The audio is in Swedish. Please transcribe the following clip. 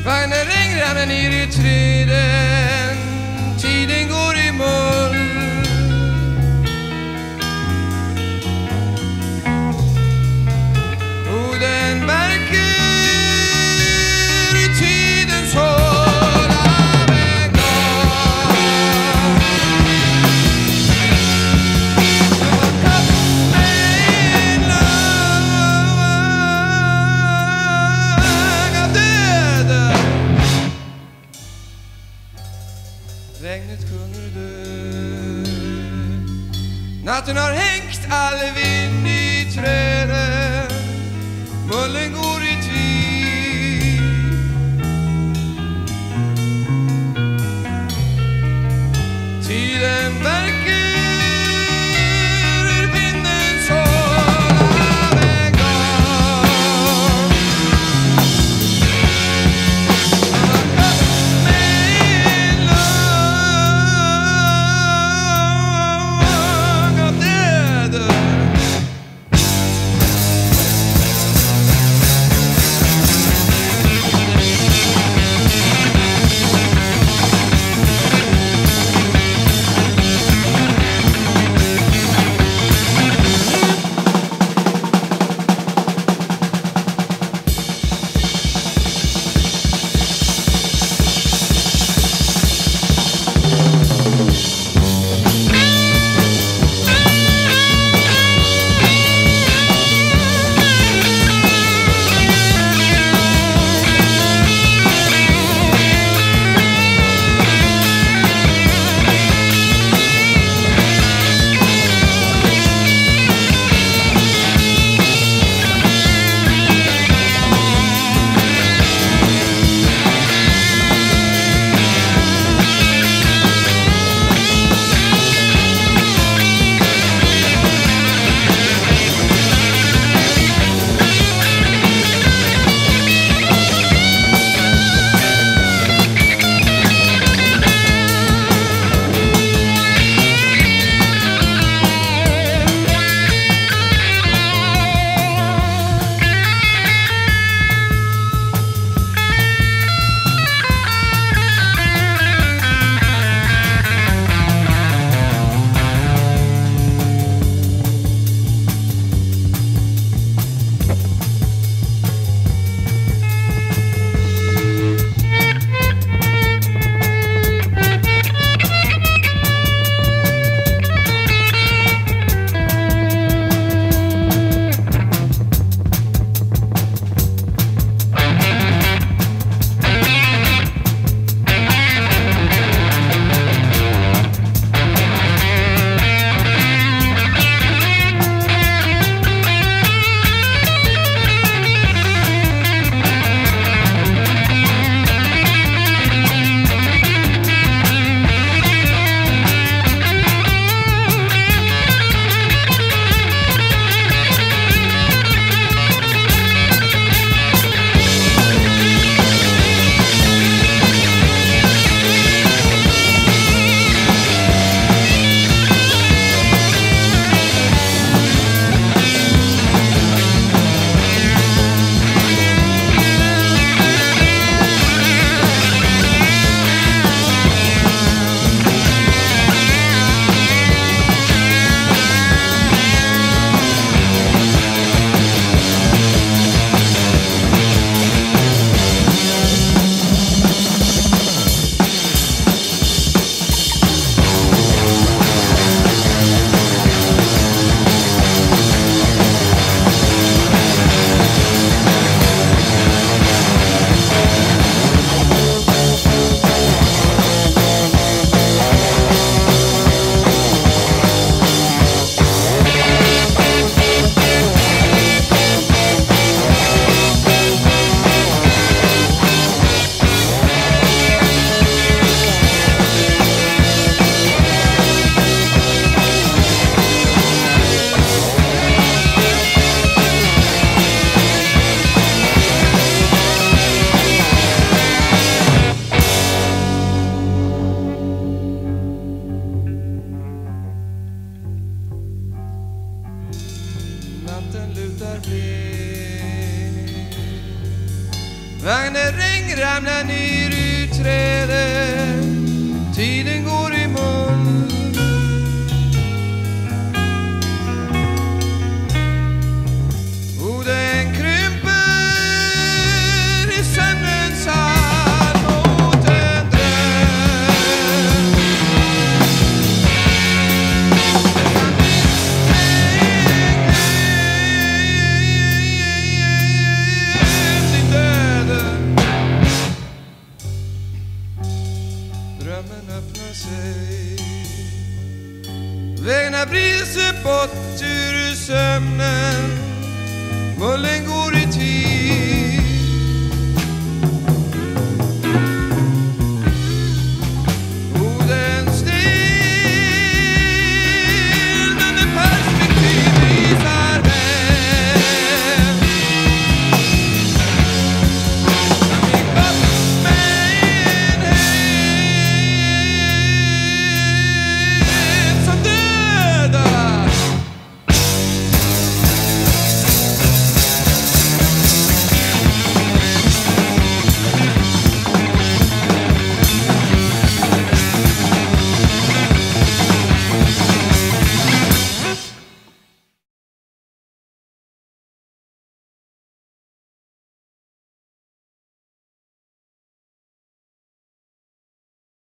Vagnen regnar ner i träden, tiden går i moll. Och den märker tidens håll av en gång. Jag har haft mig en lag av döden. Regnet sjunger död. Natten har hängt all vind i träden. Mullen går i tvil. Tiden verkar vindens håll av en gång. Jag har haft mig en lag av döden. När regn ramlar ner ur trädet, tiden går imorgon. Och den krymper i sömnens hall mot en dröm. Sin döden. Drömmen öppnar sig. Vägarna vrider sig bort ur sömnen. Mullen går